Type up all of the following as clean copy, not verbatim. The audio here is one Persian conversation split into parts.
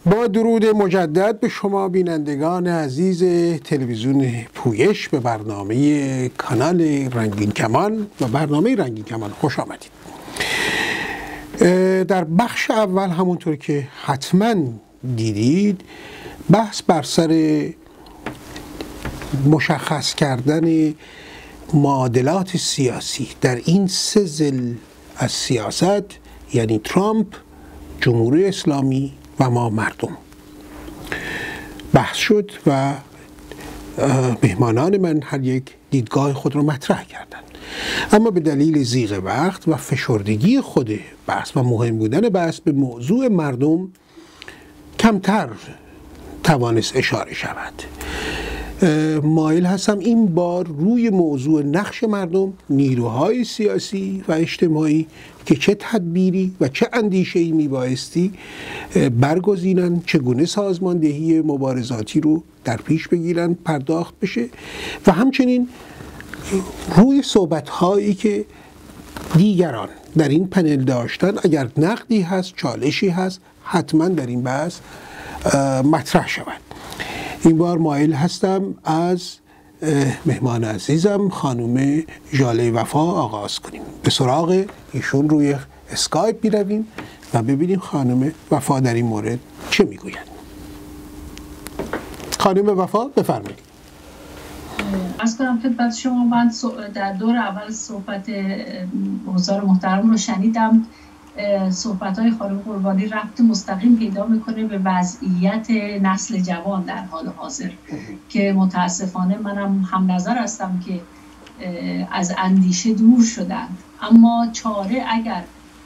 با درود مجدد به شما بینندگان عزیز تلویزیون پویش به برنامه کانال رنگین کمان و برنامه رنگین کمان خوش آمدید. در بخش اول همونطور که حتما دیدید بحث بر سر مشخص کردن معادلات سیاسی در این سه ضلع از سیاست، یعنی ترامپ، جمهوری اسلامی و ما مردم، بحث شد و مهمانان من هر یک دیدگاه خود را مطرح کردند. اما به دلیل ضیق وقت و فشردگی خود بحث و مهم بودن بحث به موضوع مردم کمتر توانست اشاره شود. مایل هستم این بار روی موضوع نقش مردم، نیروهای سیاسی و اجتماعی که چه تدبیری و چه اندیشه‌ای میبایستی برگزینن، چگونه سازماندهی مبارزاتی رو در پیش بگیرن، پرداخت بشه و همچنین روی صحبت‌هایی که دیگران در این پنل داشتن، اگر نقدی هست، چالشی هست، حتما در این بحث مطرح شود. این بار مایل هستم از مهمان عزیزم خانم ژاله وفا آغاز کنیم. به سراغ ایشون روی اسکایپ میرویم و ببینیم خانم وفا در این مورد چه میگوید. خانم وفا بفرمایید. از کنم خدمت شما، من در دور اول صحبت حضار محترم رو شنیدم. صحبت‌های خانم قربانی ربط مستقیم پیدا میکنه به وضعیت نسل جوان در حال حاضر که متاسفانه منم هم نظر هستم که از اندیشه دور شدند. اما چاره اگر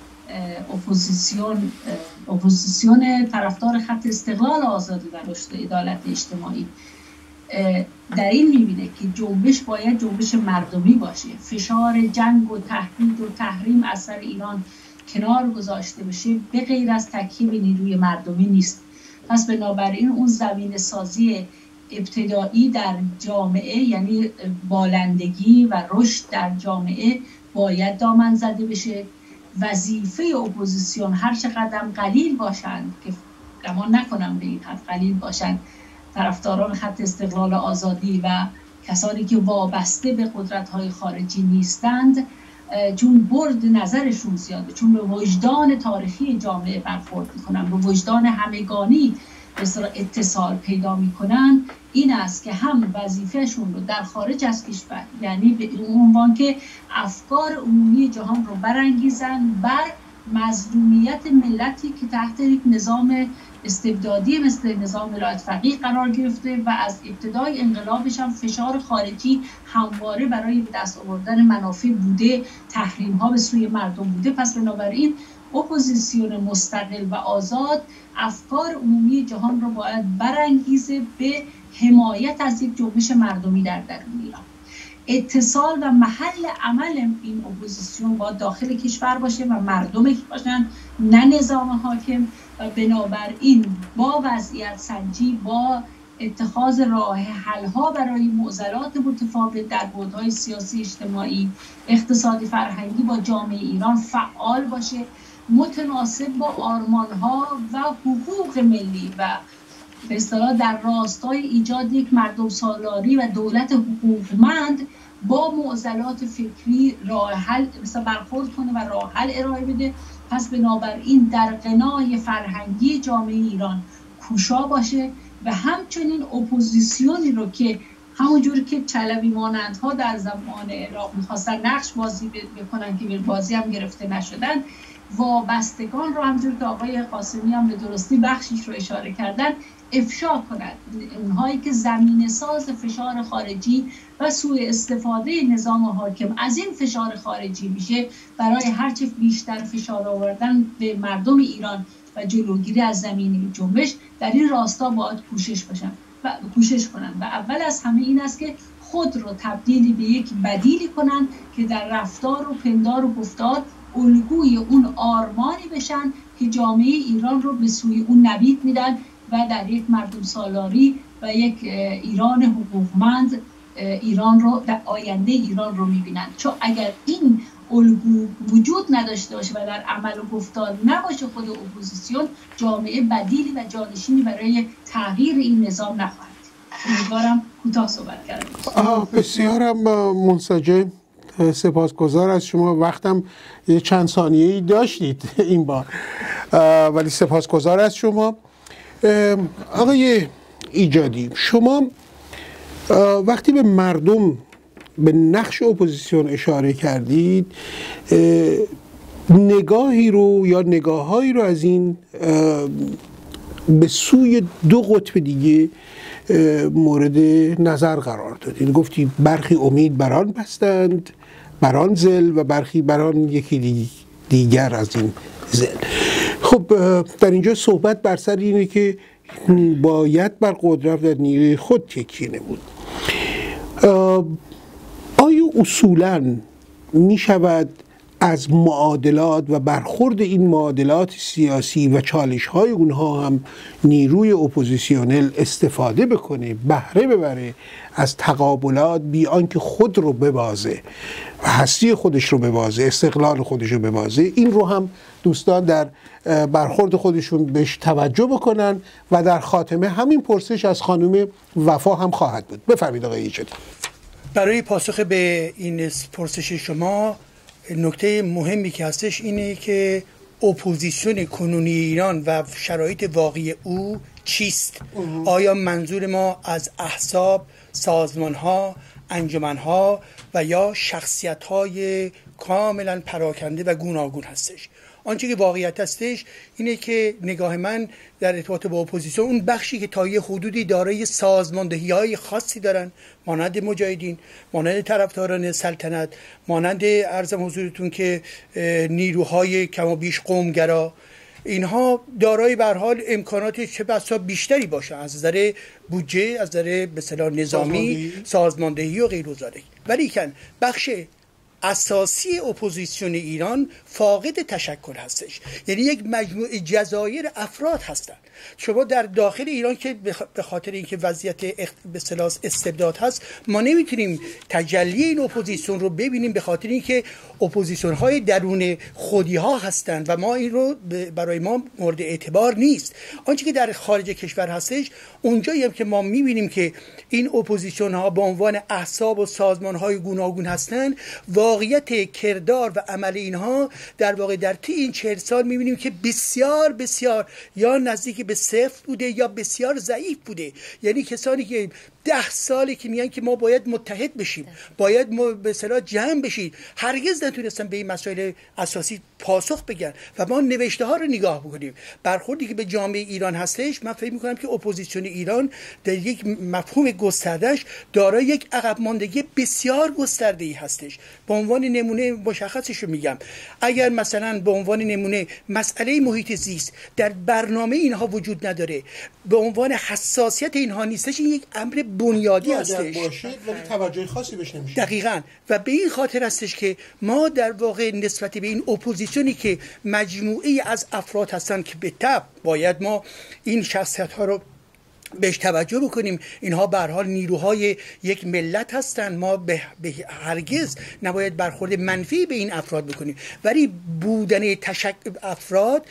اپوزیسیون طرفدار خط استقلال آزادی و رشد عدالت اجتماعی در این میبینه که جنبش باید جنبش مردمی باشه، فشار جنگ و تهدید و تحریم از سر ایران کنار گذاشته بشه، به غیر از تکیه به نیروی مردمی نیست. پس بنابراین اون زمین سازی ابتدایی در جامعه، یعنی بالندگی و رشد در جامعه، باید دامن زده بشه. وظیفه اپوزیسیون هر چقدر قلیل باشند، که گمان نکنم به این حد قلیل باشند، طرفداران خط استقلال آزادی و کسانی که وابسته به قدرت‌های خارجی نیستند، چون برد نظرشون زیاده، چون به وجدان تاریخی جامعه برخورد میکنن، به وجدان همگانی به اصطلاح اتصال پیدا میکنن، این است که هم وظیفهشون رو در خارج از کشور، یعنی به اون عنوان که افکار عمومی جهان رو برانگیزن بر مظلومیت ملتی که تحت یک نظام استبدادی مثل نظام ولایت فقیه قرار گرفته و از ابتدای انقلابش هم فشار خارجی همواره برای به دست آوردن منافع بوده، تحریم ها به سوی مردم بوده. پس بنابراین اپوزیسیون مستقل و آزاد افکار عمومی جهان رو باید برانگیزه به حمایت از یک جنبش مردمی در درون ایران. اتصال و محل عمل این اپوزیسیون با داخل کشور باشه و مردم باشن، نه نظام حاکم. و بنابراین با وضعیت سنجی، با اتخاذ راه حل‌ها برای معضلات متفاوت در بعدهای سیاسی، اجتماعی، اقتصادی، فرهنگی با جامعه ایران فعال باشه، متناسب با آرمان‌ها و حقوق ملی و به اصطلاح در راستای ایجاد یک مردم سالاری و دولت حقوقمند با معضلات فکری راه حل مثلا برخورد کنه و راه حل ارائه بده. پس بنابراین در غنای فرهنگی جامعه ایران کوشا باشه و همچنین اپوزیسیونی رو که همونجور که چلبی مانندها در زمان عراق میخواستن نقش بازی بکنن که بازی هم گرفته نشدن، وابستگان رو همونجور که آقای قاسمی هم به درستی بخشیش رو اشاره کردن افشا کنند. اونهایی که زمینه ساز فشار خارجی و سوء استفاده نظام حاکم از این فشار خارجی میشه برای هرچه بیشتر فشار آوردن به مردم ایران و جلوگیری از زمینه جنبش، در این راستا باید کوشش کنند و اول از همه این است که خود رو تبدیل به یک بدیلی کنند که در رفتار و پندار و گفتار الگوی اون آرمانی بشن که جامعه ایران رو به سوی اون نوید میدن و در یک مردم سالاری و یک ایران حقوقمند ایران رو، در آینده ایران رو میبینن. چون اگر این الگو وجود نداشته باشه و در عمل و گفتار نباشه خود اپوزیسیون، جامعه بدیلی و جانشینی برای تغییر این نظام نخواهد. امیدوارم کوتاه صحبت کردم. بسیارم منسجم، سپاسگزار از شما. وقتم یه چند ثانیه‌ای داشتید این بار، ولی سپاسگزار از شما. آقای ایجادی، شما وقتی به مردم، به نقش اپوزیسیون اشاره کردید، نگاهی رو یا نگاههایی رو از این به سوی دو قطب دیگه مورد نظر قرار دادید. گفتید برخی امید بران بستند، بران زل، و برخی بران یکی دیگر از این زل. خب در اینجا صحبت بر سر اینه که باید بر قدرت و نیروی خود تکیه نمود. آیا اصولاً می شود از معادلات و برخورد این معادلات سیاسی و چالش‌های اونها هم نیروی اپوزیسیونل استفاده بکنه، بهره ببره از تقابلات، بی آنکه خود رو ببازه و هستی خودش رو ببازه، استقلال خودش رو ببازه؟ این رو هم دوستان در برخورد خودشون بهش توجه بکنن و در خاتمه همین پرسش از خانم وفا هم خواهد بود. بفرمایید آقای ایجادی. برای پاسخ به این پرسش شما، نکته مهمی که هستش اینه که اپوزیسیون کنونی ایران و شرایط واقعی او چیست؟ آیا منظور ما از احزاب، سازمان‌ها، انجمن‌ها و یا شخصیت‌های کاملا پراکنده و گوناگون هستش؟ آنچه که واقعیت هستش اینه که نگاه من در ارتباط با اپوزیسیون، اون بخشی که تا یه حدودی دارای سازماندهی‌های خاصی دارن، مانند مجاهدین، مانند طرفداران سلطنت، مانند عرضم حضورتون که نیروهای کم و بیش قومگرا، اینها دارای به هر حال امکانات چه بسا بیشتری باشه از نظر بودجه، از نظر به اصطلاح نظامی، سازماندهی و غیر و ذالک. ولیکن بخش اساسی اپوزیسیون ایران فاقد تشکل هستش، یعنی یک مجموعه جزایر افراد هستند. شما در داخل ایران که به خاطر اینکه وضعیت به اصطلاح استبداد هست، ما نمیتونیم تجلی این اپوزیسیون رو ببینیم، به خاطر اینکه اپوزیسیون های درون خودی ها هستند و ما این رو برای ما مورد اعتبار نیست. آنچه که در خارج کشور هستش، اونجایی هم که ما میبینیم که این اپوزیسیون ها به عنوان احزاب و سازمان های گوناگون هستند، واقعیت کردار و عمل اینها در واقع در طی این 40 سال میبینیم که بسیار بسیار یا نزدیک به صفر بوده یا بسیار ضعیف بوده. یعنی کسانی که 10 سالی که میگن که ما باید متحد بشیم، باید به اصطلاح جمع بشیم، هرگز نتونستن به این مسائل اساسی پاسخ بگن. و ما نوشته ها رو نگاه بکنیم، برخوردی که به جامعه ایران هستش، من فکر میکنم که اپوزیسیون ایران در یک مفهوم گستردهش دارای یک عقب ماندگی بسیار گسترده‌ای هستش. به عنوان نمونه مشخصش رو میگم، اگر مثلا به عنوان نمونه مسئله محیط زیست در برنامه اینها وجود نداره، به عنوان حساسیت اینها نیستش، این یک امر بنیادی هستش، ولی توجه خاصی بهش نمیشه. دقیقاً. و به این خاطر هستش که ما در واقع نسبت به این اپوزیسیونی که مجموعه از افراد هستن که به تبع باید ما این شخصیت ها رو بهش توجه بکنیم، اینها به هر حال نیروهای یک ملت هستند، ما به هرگز نباید برخورد منفی به این افراد بکنیم، ولی بودن افراد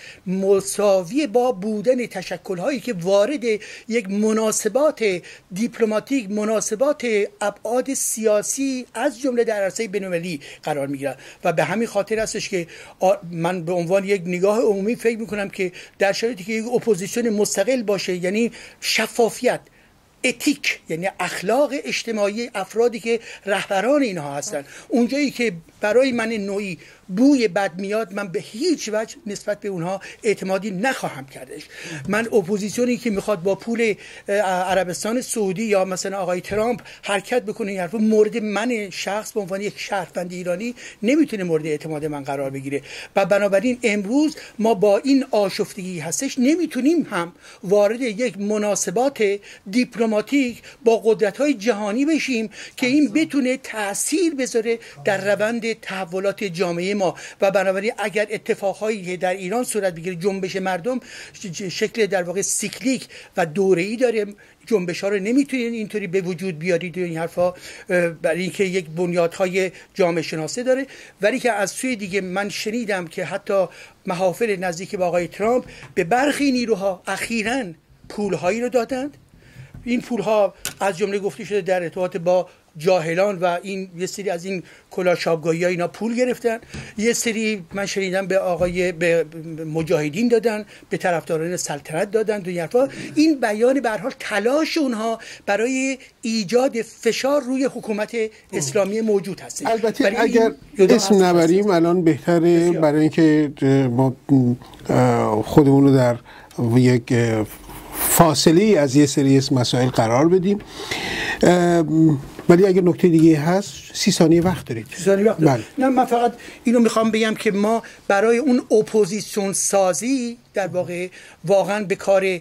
مساوی با بودن تشکل‌هایی که وارد یک مناسبات دیپلماتیک، مناسبات ابعاد سیاسی از جمله در عرصه بین‌المللی قرار می‌گیرن. و به همین خاطر هستش که من به عنوان یک نگاه عمومی فکر می‌کنم که در شرایطی که یک اپوزیسیون مستقل باشه، یعنی شفافیت، اتیک، یعنی اخلاق اجتماعی افرادی که رهبران اینها هستن، اونجایی که برای من نوعی بوی بد میاد، من به هیچ وجه نسبت به اونها اعتمادی نخواهم کردش. من اپوزیسیونی که میخواد با پول عربستان سعودی یا مثلا آقای ترامپ حرکت بکنه، این حرفا مورد من شخص به عنوان یک شهروند ایرانی نمیتونه مورد اعتماد من قرار بگیره. و بنابراین امروز ما با این آشفتگی هستش نمیتونیم هم وارد یک مناسبات دیپلماتیک با قدرت‌های جهانی بشیم که این بتونه تأثیر بذاره در روند تحولات جامعه ما و بنابراین اگر اتفاقهایی در ایران صورت بگیره، جنبش مردم شکل در واقع سیکلیک و دوره‌ای داره، جنبش ها رو نمیتونید اینطوری به وجود بیارید و این حرفا، برای اینکه یک بنیادهای جامعه شناسه داره. ولی که از سوی دیگه من شنیدم که حتی محافل نزدیک به آقای ترامپ به برخی نیروها اخیراً پولهایی رو دادند. این پولها از جمله گفته شده در ارتباط با جاهلان و این یه سری از این کلاشابگاهی ها اینا پول گرفتن، یه سری من شنیدم به مجاهدین دادن، به طرفداران سلطنت دادن. این بیان به هر حال تلاش اونها برای ایجاد فشار روی حکومت اسلامی موجود هست. البته اگر اسم نبریم الان بهتره، برای اینکه ما خودمون رو در یک فاصله از یه سری مسائل قرار بدیم. ولی اگر نکته دیگه هست 30 ثانیه وقت دارید. 30 ثانیه وقت دارید. نه، من فقط اینو میخوام بگم که ما برای اون اپوزیسیون سازی در واقع واقعا به کار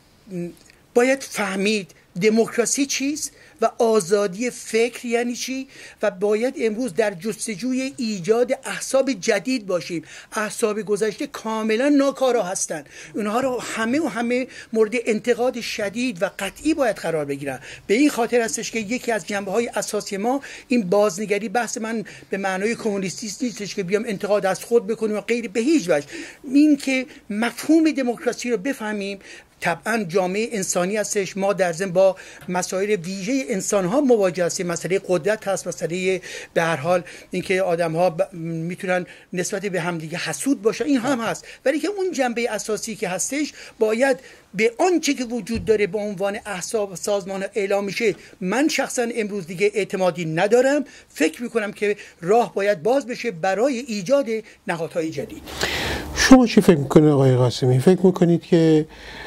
باید فهمید دموکراسی چیست و آزادی فکر یعنی چی، و باید امروز در جستجوی ایجاد احزاب جدید باشیم. احزاب گذشته کاملا ناکارا هستند، اونها رو همه مورد انتقاد شدید و قطعی باید قرار بگیرن. به این خاطر هستش که یکی از جنبه‌های اساسی ما این بازنگری، بحث من به معنای کمونیستی نیستش که بیام انتقاد از خود بکنیم و غیر، به هیچ وجه. این که مفهوم دموکراسی رو بفهمیم. طبعا جامعه انسانی هستش، ما در ضمن با مسائل ویژه انسان ها مواجه هستیم. مسئله قدرت هست، مسئله به هر حال اینکه آدم ها میتونن نسبت به همدیگه حسود باشن، این هم هست. ولی که اون جنبه اساسی که هستش باید به آنچه که وجود داره به عنوان احزاب سازمان اعلام میشه. من شخصا امروز دیگه اعتمادی ندارم، فکر میکنم که راه باید باز بشه برای ایجاد نهادهای جدید. شما چی فکر میکنید آقای قاسمی؟ فکر میکنید که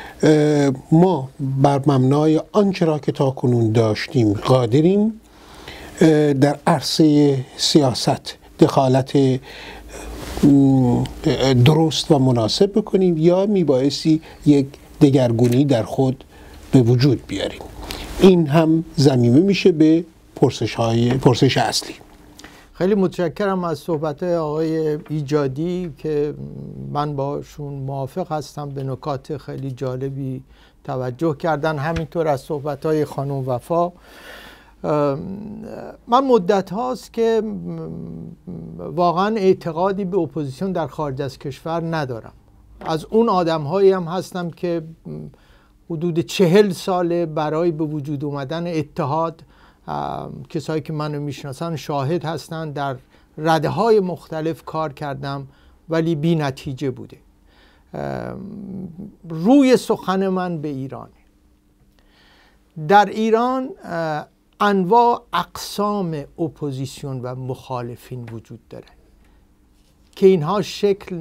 ما بر مبنای آنچه را که تاکنون داشتیم قادریم در عرصه سیاست دخالت درست و مناسب بکنیم، یا میبایستی یک دگرگونی در خود به وجود بیاریم؟ این هم ضمیمه میشه به پرسش اصلی. خیلی متشکرم از صحبت آقای ایجادی که من باشون موافق هستم، به نکات خیلی جالبی توجه کردن. همینطور از صحبت‌های خانم وفا. من مدت هاست که واقعا اعتقادی به اپوزیسیون در خارج از کشور ندارم. از اون آدم هایی هم هستم که حدود 40 ساله برای به وجود اومدن اتحاد، کسایی که منو میشناسن شاهد هستن، در رده های مختلف کار کردم ولی بی نتیجه بوده. روی سخن من به ایرانه. در ایران انواع اقسام اپوزیسیون و مخالفین وجود داره که اینها شکل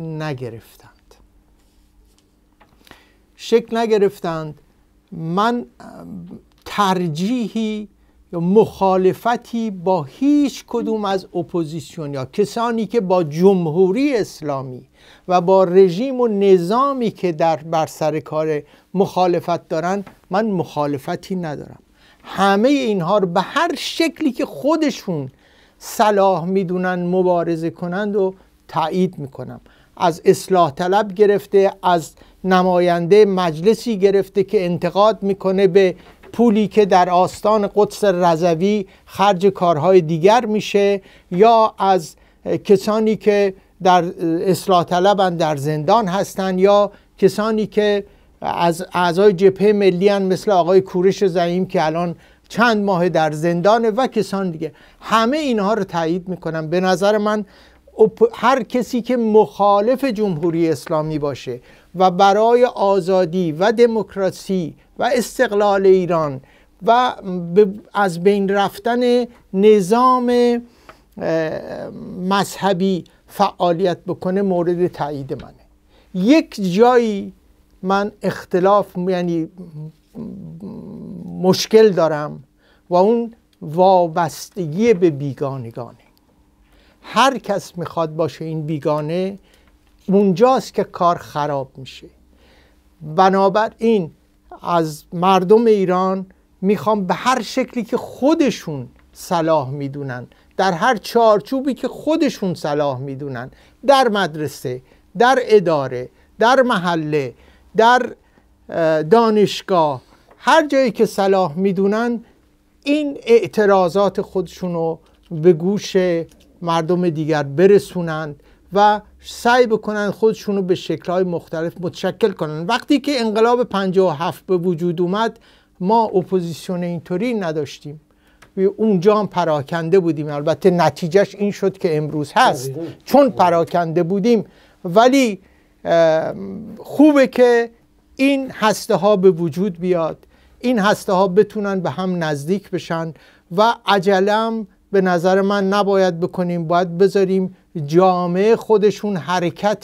نگرفتند. من ترجیحی یا مخالفتی با هیچ کدوم از اپوزیسیون یا کسانی که با جمهوری اسلامی و با رژیم و نظامی که بر سر کار مخالفت دارن، من مخالفتی ندارم. همه اینها رو به هر شکلی که خودشون صلاح میدونن مبارزه کنند و تایید میکنم. از اصلاح طلب گرفته، از نماینده مجلسی گرفته که انتقاد میکنه به پولی که در آستان قدس رضوی خرج کارهای دیگر میشه، یا از کسانی که در اصلاح طلبن در زندان هستن، یا کسانی که از اعضای جبهه ملی هن مثل آقای کوروش زعیم که الان چند ماه در زندانه و کسان دیگه. همه اینها رو تایید میکنم. به نظر من هر کسی که مخالف جمهوری اسلامی باشه و برای آزادی و دموکراسی و استقلال ایران و از بین رفتن نظام مذهبی فعالیت بکنه مورد تایید منه. یک جایی من اختلاف یعنی مشکل دارم و اون وابستگی به بیگانگانه. هر کس میخواد باشه این بیگانه، اونجاست که کار خراب میشه. بنابراین از مردم ایران میخوام به هر شکلی که خودشون صلاح میدونن، در هر چارچوبی که خودشون صلاح میدونن، در مدرسه، در اداره، در محله، در دانشگاه، هر جایی که صلاح میدونن این اعتراضات خودشونو به گوش مردم دیگر برسونند و سعی بکنن خودشونو به شکل‌های مختلف متشکل کنن. وقتی که انقلاب 57 به وجود اومد ما اپوزیسیون اینطوری نداشتیم، اونجا هم پراکنده بودیم. البته نتیجهش این شد که امروز هست چون پراکنده بودیم، ولی خوبه که این هسته ها به وجود بیاد، این هسته ها بتونن به هم نزدیک بشن و عجلم به نظر من نباید بکنیم، باید بذاریم جامعه خودشون حرکت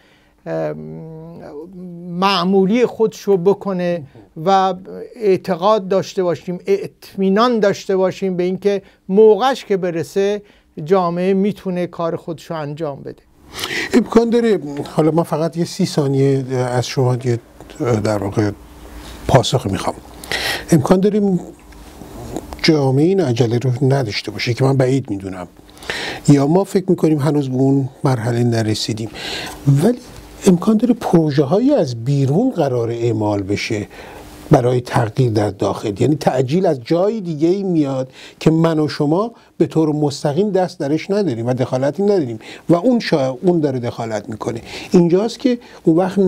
معمولی خودشو بکنه و اعتقاد داشته باشیم، اطمینان داشته باشیم به اینکه موقعش که برسه جامعه میتونه کار خودشو انجام بده. امکان داره، حالا من فقط یه 30 ثانیه از شما در واقع پاسخ میخوام، امکان داریم جامعه این عجله رو نداشته باشه که من بعید میدونم، یا ما فکر میکنیم هنوز به اون مرحله نرسیدیم، ولی امکان داره پروژه هایی از بیرون قرار اعمال بشه برای تغییر در داخل، یعنی تعجیل از جای دیگه میاد که من و شما به طور مستقیم دست درش نداریم و دخالتی نداریم و اون داره دخالت میکنه. اینجاست که اون وقت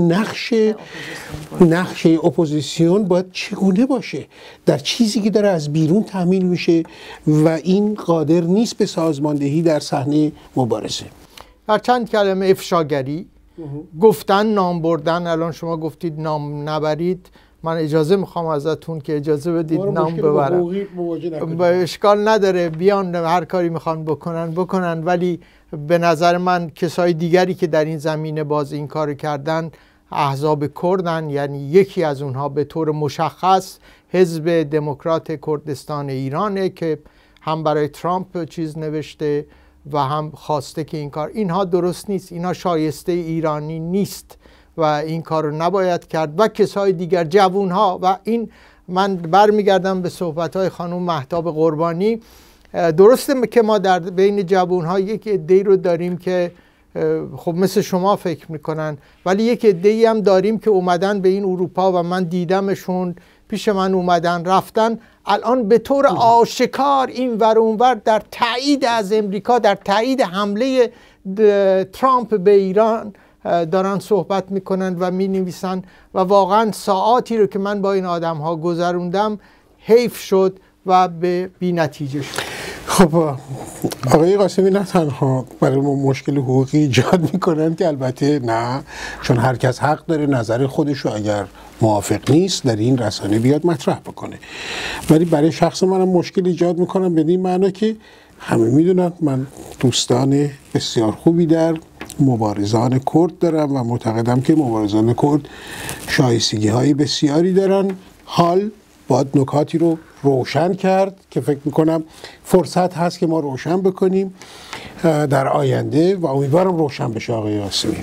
نقش اپوزیسیون باید چگونه باشه در چیزی که داره از بیرون تحمیل میشه و این قادر نیست به سازماندهی در صحنه مبارزه. در چند کلمه افشاگری، گفتن، نام بردن. الان شما گفتید نام نبرید، من اجازه میخوام ازتون که اجازه بدید نام ببرم. اشکال نداره، بیان هر کاری میخوان بکنن، ولی به نظر من کسای دیگری که در این زمینه باز این کار کردن احزاب کردن، یعنی یکی از اونها به طور مشخص حزب دموکرات کردستان ایرانه که هم برای ترامپ چیز نوشته و هم خواسته که این کار، اینها درست نیست، اینها شایسته ایرانی نیست و این کار رو نباید کرد. و کسای دیگر، جوانها، و این من برمیگردم به صحبت‌های خانم مهتاب قربانی. درسته که ما در بین جوانها یک عده‌ای رو داریم که خب مثل شما فکر میکنن، ولی یک عده‌ای هم داریم که اومدن به این اروپا و من دیدمشون، پیش من اومدن رفتن، الان به طور آشکار این ور اون ور در تایید از امریکا، در تایید حمله ترامپ به ایران دارن صحبت میکنن و مینویسن و واقعا ساعاتی رو که من با این آدم ها گذروندم حیف شد و به بی نتیجه شد. خب آقای قاسمی نه تنها برای ما مشکل حقوقی ایجاد میکنن که البته نه، چون هر کس حق داره نظر خودشو اگر موافق نیست در این رسانه بیاد مطرح بکنه، ولی برای شخص منم مشکل ایجاد میکنن به این معنی که همه میدونن من دوستان بسیار خوبی در مبارزان کرد دارم و معتقدم که مبارزان کرد شایستگی های بسیاری دارن. حال باید نکاتی رو روشن کرد که فکر میکنم فرصت هست که ما روشن بکنیم در آینده و امیدوارم روشن بشه. آقای قاسمی،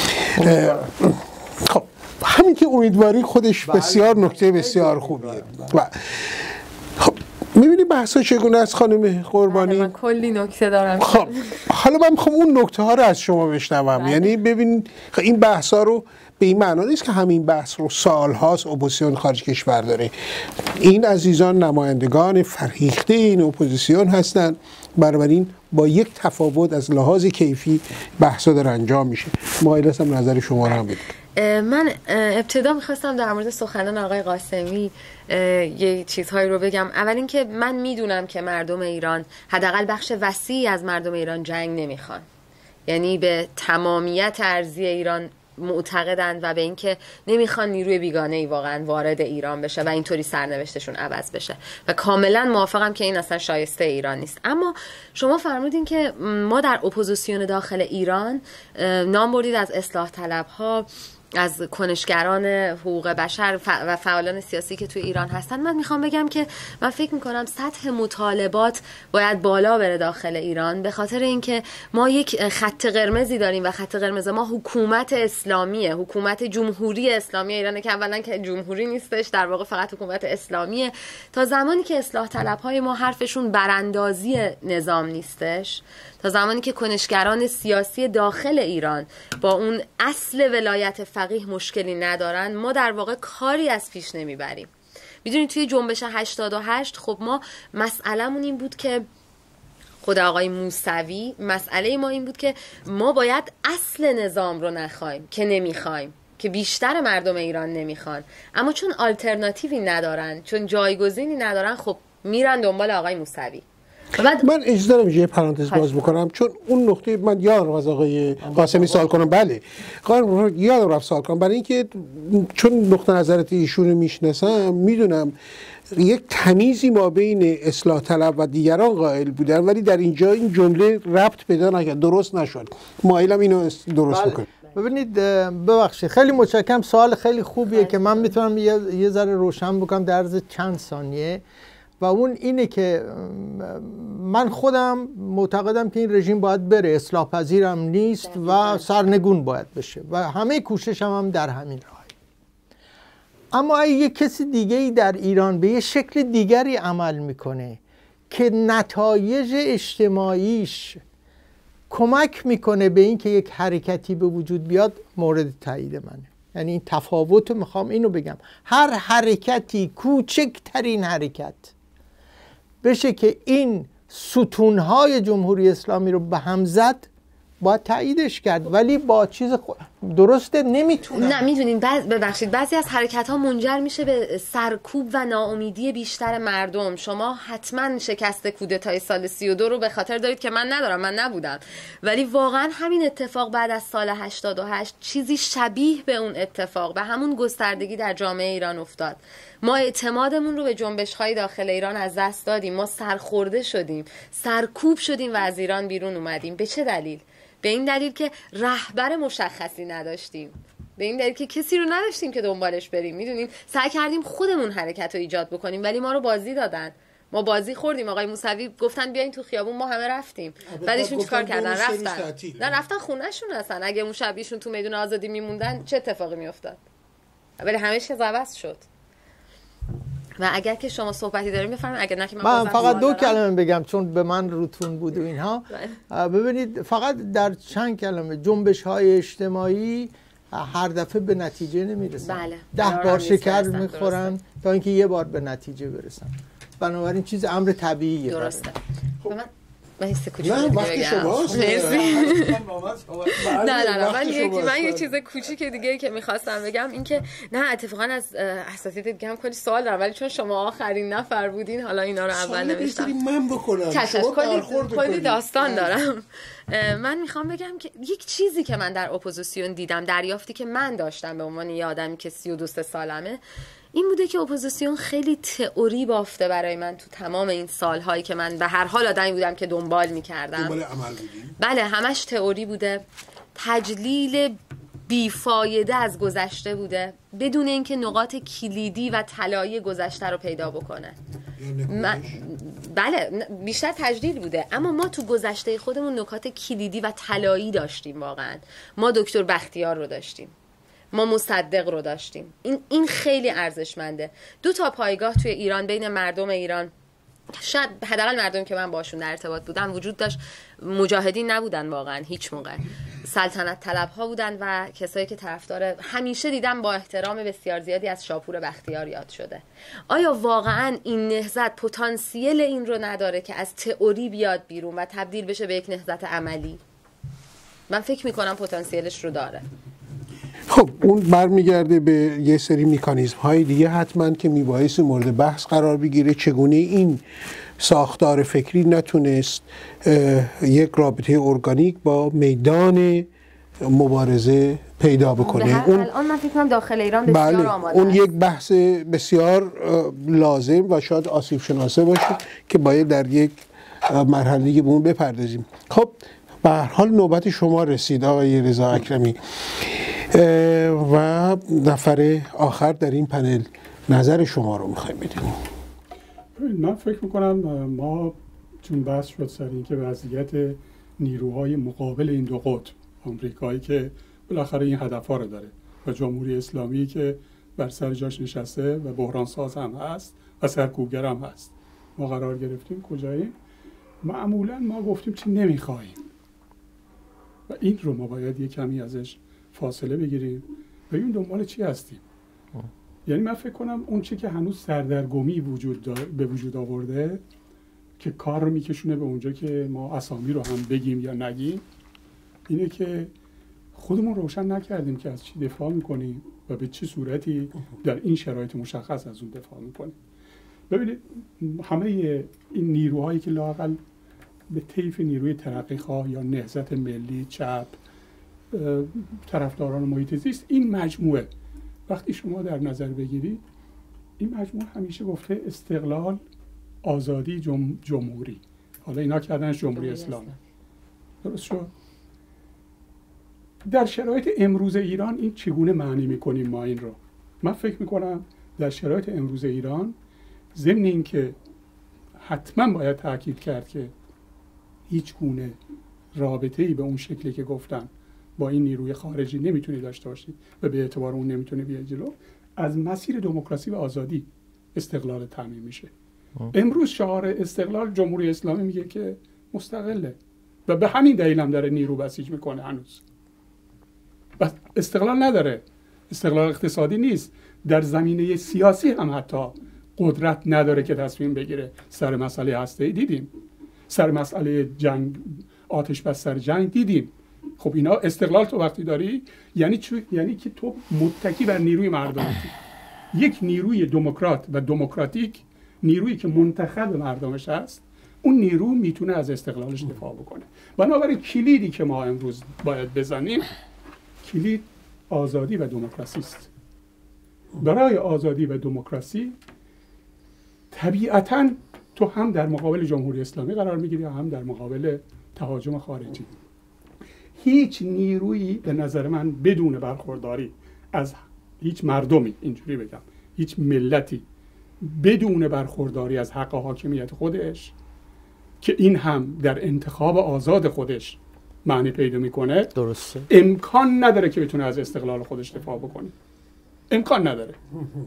خب همین که امیدواری خودش بسیار نکته بسیار خوبیه. و خب میبینی بحثا چگونه است خانم قربانی؟ من کلی نکته دارم. خب حالا من میخوام اون نکته ها رو از شما بشنوم. یعنی ببین این بحثا رو به این معنا نیست که همین بحث رو سالهاست اپوزیسیون خارج کشور داره. این عزیزان نمایندگان فرهیخته این اپوزیسیون هستند، بنابراین با یک تفاوت از لحاظ کیفی بحثا داره انجام میشه. مایل هستم نظر شما رو هم بدید. من ابتدا میخواستم در مورد سخنان آقای قاسمی یه چیزهایی رو بگم. اول اینکه من میدونم که مردم ایران، حداقل بخش وسیعی از مردم ایران جنگ نمیخوان، یعنی به تمامیت ارضی ایران معتقدند و به اینکه نمیخوان نیروی بیگانه ای واقعا وارد ایران بشه و اینطوری سرنوشتشون عوض بشه و کاملا موافقم که این اصلا شایسته ایران نیست. اما شما فرمودین که ما در اپوزیسیون داخل ایران نام بردید از اصلاح طلب ها از کنشگران حقوق بشر و فعالان سیاسی که توی ایران هستن، من میخوام بگم که من فکر میکنم سطح مطالبات باید بالا بره داخل ایران، به خاطر اینکه ما یک خط قرمزی داریم و خط قرمز ما حکومت اسلامیه، حکومت جمهوری اسلامی ایرانه که اولا که جمهوری نیستش، در واقع فقط حکومت اسلامیه. تا زمانی که اصلاح طلبهای ما حرفشون براندازی نظام نیستش، تا زمانی که کنشگران سیاسی داخل ایران با اون اصل ولایت فقیه مشکلی ندارن، ما در واقع کاری از پیش نمیبریم. میدونید توی جنبش 88 خب ما مسئله‌مون این بود که خود آقای موسوی، مسئله ما این بود که ما باید اصل نظام رو نخوایم که نمیخوایم، که بیشتر مردم ایران نمیخوان، اما چون آلترناتیوی ندارن، چون جایگزینی ندارن، خب میرن دنبال آقای موسوی. من اجازه دارم یه پرانتز باز بکنم، چون اون نقطه من یادم از آقای قاسمی سوال کنم. بله یادم رفت سوال کنم، برای اینکه چون نقطه نظرت ایشون رو میشناسم، میدونم یک تمیزی ما بین اصلاح طلب و دیگران قائل بودن، ولی در اینجا این جمله ربط پیدا نکرد، درست نشد. مایلم اینو درست بکنم. ببینید، ببخشید، خیلی متشکرم، سوال خیلی خوبیه که من میتونم یه ذره روشن بکنم در عرض چند ثانیه، و اون اینه که من خودم معتقدم که این رژیم باید بره، اصلاح پذیرم نیست و سرنگون باید بشه و همه کوششم هم در همین راه. اما اگه یک کسی دیگه‌ای در ایران به یه شکل دیگری عمل میکنه که نتایج اجتماعیش کمک میکنه به این که یک حرکتی به وجود بیاد، مورد تایید منه. یعنی این تفاوت، میخوام اینو بگم، هر حرکتی، کوچکترین حرکت بشه که این ستونهای جمهوری اسلامی رو به هم زد، باید تاییدش کرد، ولی با چیز درسته نمیتونن. نه میدونین، ببخشید، بعضی از حرکت ها منجر میشه به سرکوب و ناامیدی بیشتر مردم. شما حتما شکست کودتای سال 32 رو به خاطر دارید که من ندارم، من نبودم، ولی واقعا همین اتفاق بعد از سال 88 چیزی شبیه به اون اتفاق، به همون گستردگی در جامعه ایران افتاد. ما اعتمادمون رو به جنبش‌های داخل ایران از دست دادیم، ما سرخورده شدیم، سرکوب شدیم و از ایران بیرون اومدیم. به چه دلیل؟ به این دلیل که رهبر مشخصی نداشتیم، به این دلیل که کسی رو نداشتیم که دنبالش بریم. میدونین، سعی کردیم خودمون حرکت رو ایجاد بکنیم، ولی ما رو بازی دادن، ما بازی خوردیم. آقای موسوی گفتن بیاین تو خیابون، ما همه رفتیم. بعدشون چیکار کردن؟ رفتن خونه‌شون. اصلا اگه اون شبیشون تو میدون آزادی میموندن چه اتفاقی میافتاد؟ ولی همه چیز عوض شد. و اگر که شما صحبتی داریم بفرمایید، اگر نه که من فقط دو کلمه بگم چون به من روتون بود و اینها. ببینید، فقط در چند کلمه، جنبش‌های اجتماعی هر دفعه به نتیجه نمیرسن. بله. 10 بار شکر میخورن تا اینکه یه بار به نتیجه برسن. بنابراین چیز امر طبیعیه. درسته. من حس کوچیکی وقتی شماست. نه من یه چیز کوچیک دیگه که میخواستم بگم این که نه، اتفاقا از اساتید دیگه هم کلی سوال دارم، ولی چون شما آخرین نفر بودین حالا اینا رو اول نوشتم. من بکنم کلی داستان دارم. من میخوام بگم که یک چیزی که من در اپوزیسیون دیدم، دریافتی که من داشتم به عنوان یه آدمی که 32 سالمه، این بوده که اپوزیسیون خیلی تئوری بافته برای من تو تمام این سالهایی که من به هر حال آدمی بودم که دنبال میکردم. دنبال عمل بودیم؟ بله، همش تئوری بوده، تجلیل بیفایده از گذشته بوده، بدون اینکه نقاط کلیدی و طلایی گذشته رو پیدا بکنه. بله، بیشتر تجلیل بوده، اما ما تو گذشته خودمون نکات کلیدی و طلایی داشتیم. واقعا ما دکتر بختیار رو داشتیم، ما مصدق رو داشتیم. این خیلی ارزشمنده. 2 پایگاه توی ایران بین مردم ایران، شاید حداقل مردمی که من باشون در ارتباط بودم، وجود داشت. مجاهدین نبودن واقعا هیچ موقع، سلطنت طلب ها بودن و کسایی که طرفدار، همیشه دیدم با احترام بسیار زیادی از شاپور بختیار یاد شده. آیا واقعا این نهضت پتانسیل این رو نداره که از تئوری بیاد بیرون و تبدیل بشه به یک نهضت عملی؟ من فکر میکنم پتانسیلش رو داره. خب اون برمیگرده به یه سری مکانیزم های دیگه حتما که میبایست مورد بحث قرار بگیره. چگونه این ساختار فکری نتونست یک رابطه ارگانیک با میدان مبارزه پیدا بکنه. الان من فکر کنم داخل ایران بسیار آماده اون یک بحث بسیار لازم و شاید آسیب شناسه باشه که باید در یک مرحله دیگه به اون بپردازیم. خب به هر حال نوبت شما رسید آقای رضا اکرمی. و نفر آخر در این پنل نظر شما رو میخوایم بدیم. من فکر میکنم ما چون بحث شد سر این که وضعیت نیروهای مقابل این دو قطب، آمریکایی که بالاخره این هدفها رو داره و جمهوری اسلامی که بر سر جاش نشسته و بحران ساز هم هست و سرکوبگر هم هست، ما قرار گرفتیم کجاییم؟ معمولا ما گفتیم چی نمیخواهیم و این رو ما باید یک کمی ازش فاصله بگیریم و این دنبال چی هستیم. یعنی من فکر کنم اون چی که هنوز سردرگمی به وجود آورده که کار رو میکشونه به اونجا که ما اسامی رو هم بگیم یا نگیم، اینه که خودمون روشن نکردیم که از چی دفاع میکنیم و به چه صورتی در این شرایط مشخص از اون دفاع میکنیم. ببینید همه این نیروهایی که لااقل به طیف نیروی ترقیخواه یا نهضت ملی، چپ، طرفداران محیط زیست، این مجموعه وقتی شما در نظر بگیرید، این مجموعه همیشه گفته استقلال، آزادی، جمهوری. حالا اینا کردنش جمهوری اسلامی. درست شد؟ در شرایط امروز ایران این چگونه معنی میکنیم ما این رو؟ من فکر میکنم در شرایط امروز ایران، ضمن این که حتما باید تاکید کرد که هیچ گونه رابطه‌ای به اون شکلی که گفتن با این نیروی خارجی نمیتونی داشته باشی و به اعتبار اون نمیتونی بیای جلو، از مسیر دموکراسی و آزادی استقلال تامین میشه. امروز شعار استقلال جمهوری اسلامی میگه که مستقله و به همین دلیل هم داره نیرو بسیج میکنه هنوز. بس استقلال نداره، استقلال اقتصادی نیست، در زمینه سیاسی هم حتی قدرت نداره که تصمیم بگیره. سر مسئله هسته‌ای دیدیم، سر مسئله جنگ، آتش بس سر جنگ دیدیم. خب اینا استقلال تو وقتی داری یعنی یعنی که تو متکی بر نیروی مردمی، یک نیروی دموکرات و دموکراتیک، نیرویی که منتخب مردمش هست، اون نیرو میتونه از استقلالش دفاع بکنه. بنابراین کلیدی که ما امروز باید بزنیم، کلید آزادی و دموکراسی است. برای آزادی و دموکراسی طبیعتاً تو هم در مقابل جمهوری اسلامی قرار میگیری، هم در مقابل تهاجم خارجی. هیچ نیرویی به نظر من بدون برخورداری از هیچ مردمی، اینجوری بگم، هیچ ملتی بدون برخورداری از حق و حاکمیت خودش که این هم در انتخاب آزاد خودش معنی پیدا میکنه، درسته، امکان نداره که بتونه از استقلال خودش دفاع بکنه. امکان نداره،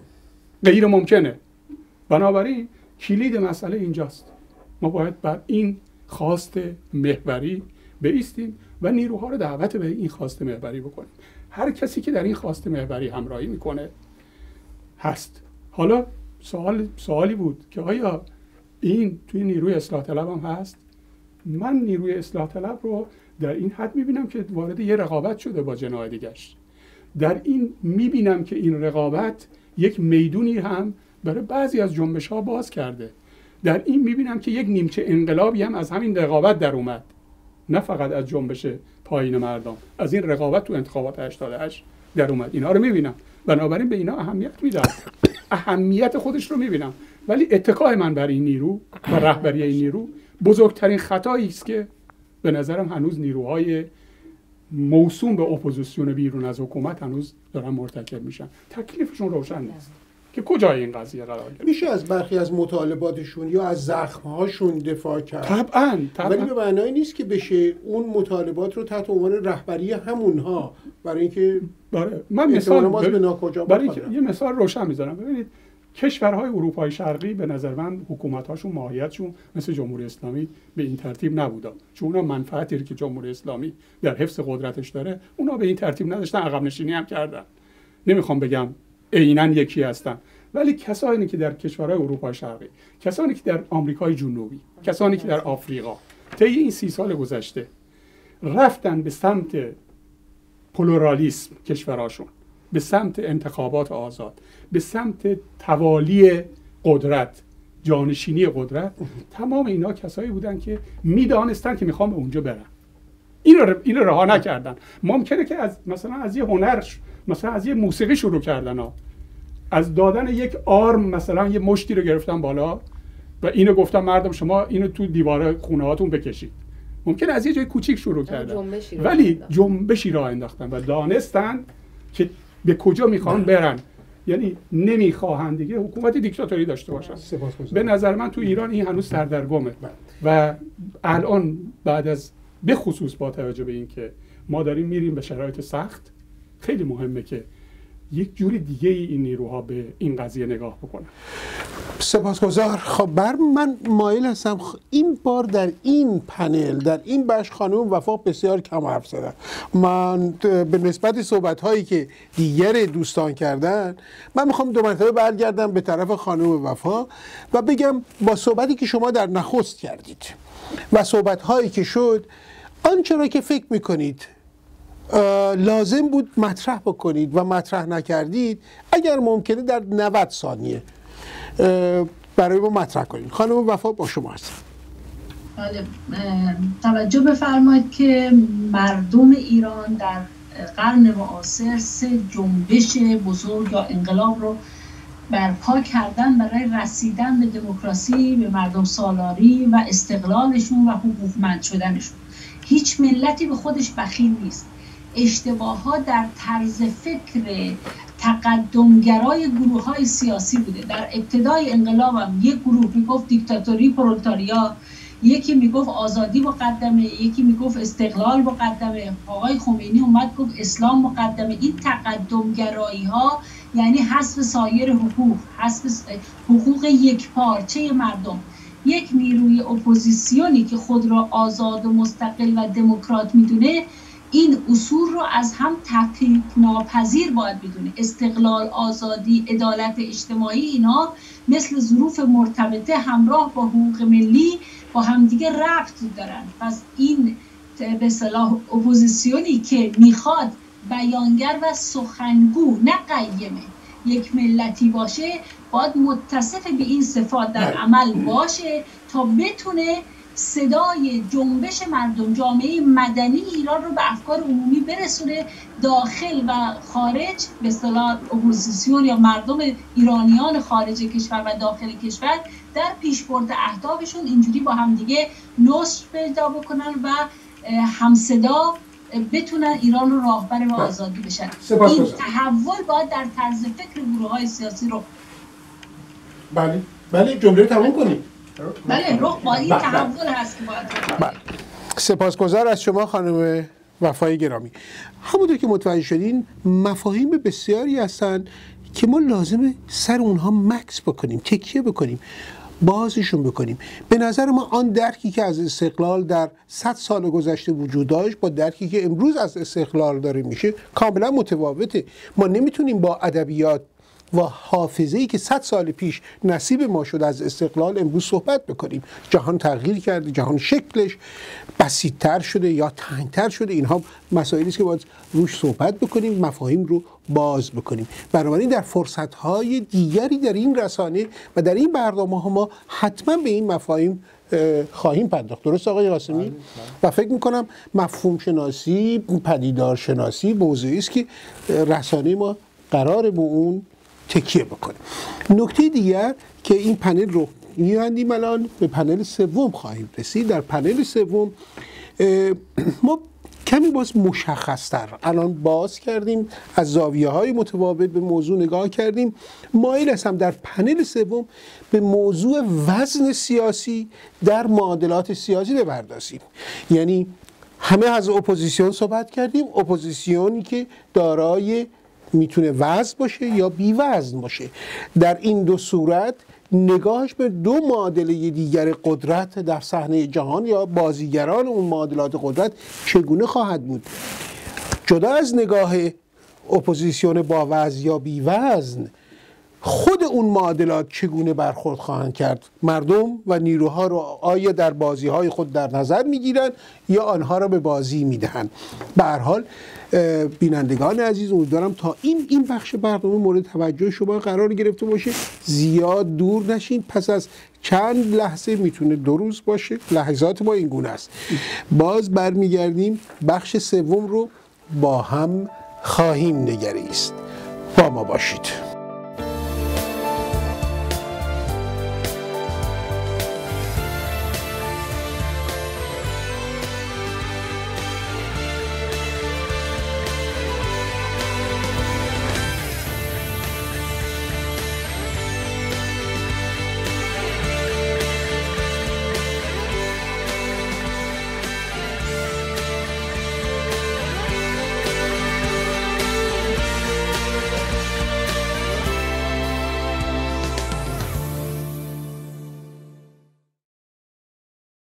غیر ممکنه. بنابراین کلید مسئله اینجاست. ما باید بر این خواست محوری بایستیم و نیروها رو دعوت به این خواست محوری بکنیم. هر کسی که در این خواست محوری همراهی میکنه هست. حالا سوالی بود که آیا این توی نیروی اصلاح طلب هم هست؟ من نیروی اصلاح طلب رو در این حد میبینم که وارد یه رقابت شده با جناح دیگرش. در این میبینم که این رقابت یک میدونی هم برای بعضی از جنبش ها باز کرده. در این میبینم که یک نیمچه انقلابی هم از همین رقابت در اومد، نه فقط از جنبش پایین مردم، از این رقابت تو انتخابات 88 در اومد. اینا رو میبینم، بنابراین به اینا اهمیت میدم، اهمیت خودش رو میبینم. ولی اتکای من بر این نیرو و رهبری این نیرو بزرگترین خطایی است که به نظرم هنوز نیروهای موسوم به اپوزیسیون بیرون از حکومت هنوز دارن مرتکب میشن. تکلیفشون روشن نیست که کجای این قضیه قرار گرفت. میشه از برخی از مطالباتشون یا از زخم‌هاشون دفاع کرد؟ طبعاً. ولی به معنای نیست که بشه اون مطالبات رو تحت عنوان رهبری همونها برای اینکه من مثال برای یه مثال روشن میذارم. ببینید کشورهای اروپای شرقی به نظر من حکومت‌هاشون ماهیتشون مثل جمهوری اسلامی به این ترتیب نبوده، چون اونا منفعتی که جمهوری اسلامی در حفظ قدرتش داره اونا به این ترتیب نداشتن، عقب نشینی هم کردن. نمیخوام بگم عیناً یکی هستن، ولی کسانی که در کشورهای اروپای شرقی، کسانی که در آمریکای جنوبی، کسانی که در آفریقا طی این 30 سال گذشته رفتن به سمت پلورالیسم کشورهاشون، به سمت انتخابات آزاد، به سمت توالی قدرت، جانشینی قدرت، تمام اینا کسایی بودن که میدانستن که میخوام به اونجا برن. اینو رها نکردن. ممکنه که مثلا از یه هنر، مثلا از یه موسیقی شروع کردن ها. از دادن یک آرم مثلا یه مشتی رو گرفتن بالا و اینو گفتن مردم شما اینو تو دیوار خونه هاتون بکشید. ممکنه از یه جای کوچیک شروع کردن، ولی جنبشی راه انداختن و دانستن که به کجا میخوان برن. یعنی نمیخواهن دیگه حکومت دیکتاتوری داشته باشن. به نظر من تو ایران این هنوز سردرگمه و الان بعد از به خصوص با توجه به این که ما داریم میریم به شرایط سخت، خیلی مهمه که یک جور دیگه این نیروها به این قضیه نگاه بکنن. سپاسگزار. خب من مایل هستم این بار در این پنل، در این بخش خانم وفا بسیار کم حرف زدن. من به نسبت صحبت هایی که دیگر دوستان کردن، من میخوام دو مرتبه برگردم به طرف خانم وفا و بگم با صحبتی که شما در نخست کردید و صحبت هایی که شد، آنچه را که فکر میکنید لازم بود مطرح بکنید و مطرح نکردید، اگر ممکنه در 90 ثانیه برای ما مطرح کنید. خانم وفا با شما هستم. بله، توجه بفرمایید که مردم ایران در قرن معاصر 3 جنبش بزرگ یا انقلاب رو برپا کردن برای رسیدن به دموکراسی، به مردم سالاری و استقلالشون و حقوقمند شدنشون. هیچ ملتی به خودش بخیل نیست. اشتباهات در طرز فکر تقدمگرای گروه‌های سیاسی بوده. در ابتدای انقلاب هم یک گروه میگفت دیکتاتوری پرولتاریا، یکی میگفت آزادی مقدمه، یکی میگفت استقلال مقدمه. آقای خمینی اومد گفت اسلام مقدمه. این تقدمگرایی ها یعنی حذف سایر حقوق، حذف حقوق یک پارچه مردم. یک نیروی اپوزیسیونی که خود را آزاد و مستقل و دموکرات میدونه، این اصول رو از هم تفکیک ناپذیر باید بدونه. استقلال، آزادی، عدالت اجتماعی، اینا مثل ظروف مرتبطه همراه با حقوق ملی با همدیگه ربط دارن. پس این به اصطلاح اپوزیسیونی که میخواد بیانگر و سخنگو نه قیمه یک ملتی باشه، باید متصف به این صفات در عمل باشه تا بتونه صدای جنبش مردم، جامعه مدنی ایران رو به افکار عمومی برسونه. داخل و خارج به اصطلاح اپوزیسیون یا مردم ایرانیان خارج کشور و داخل کشور در پیشبرد اهدافشون اینجوری با هم دیگه نصر پیدا بکنن و همصدا بتونن ایران رو راهبر به آزادی بشن. این تحول باید در طرز فکر گروه‌های سیاسی رو بله جمله تمام کنید. بله رخ با این تحول هست که باید. سپاسگزار از شما خانم وفای گرامی. همونطور که متوجه شدین مفاهیم بسیاری هستن که ما لازمه سر اونها مکس بکنیم، تکیه بکنیم، بازشون بکنیم. به نظر ما آن درکی که از استقلال در 100 سال گذشته وجود داشت با درکی که امروز از استقلال داره میشه کاملا متفاوته. ما نمیتونیم با ادبیات و حافظه‌ای که 100 سال پیش نصیب ما شد از استقلال امروز صحبت بکنیم. جهان تغییر کرده، جهان شکلش بسیط‌تر شده یا تنگ‌تر شده. اینها مسائلی است که باید روش صحبت بکنیم، مفاهیم رو باز بکنیم. بنابراین در فرصت‌های دیگری در این رسانه و در این برنامه‌ها ما حتما به این مفاهیم خواهیم پرداخت. درست آقای قاسمی؟ و فکر می‌کنم مفهوم شناسی، پدیدار شناسی موضوعی است که رسانه ما قراره به اون تکیه بکنه. نکته دیگر که این پنل رو می‌بندیم، الان به پنل سوم خواهیم رسید. در پنل سوم ما کمی باز مشخص‌تر الان باز کردیم، از زاویه‌های متفاوت به موضوع نگاه کردیم. مایل هستم در پنل سوم به موضوع وزن سیاسی در معادلات سیاسی بپردازیم. یعنی همه از اپوزیسیون صحبت کردیم، اپوزیسیونی که دارای میتونه وزن باشه یا بی وزن باشه. در این دو صورت نگاهش به دو معادله دیگر قدرت در صحنه جهان یا بازیگران اون معادلات قدرت چگونه خواهد بود؟ جدا از نگاه اپوزیسیون با وزن یا بی وزن، خود اون معادلات چگونه برخورد خواهند کرد؟ مردم و نیروها رو آیا در بازی‌های خود در نظر می‌گیرند یا آنها را به بازی می‌دهند؟ به هر حال بینندگان عزیز، امیدوارم تا این بخش برنامه مورد توجه شما قرار گرفته باشه. زیاد دور نشین، پس از چند لحظه میتونه 2 روز باشه، لحظات ما این گونه است. باز برمیگردیم، بخش سوم رو با هم خواهیم نگریست. با ما باشید.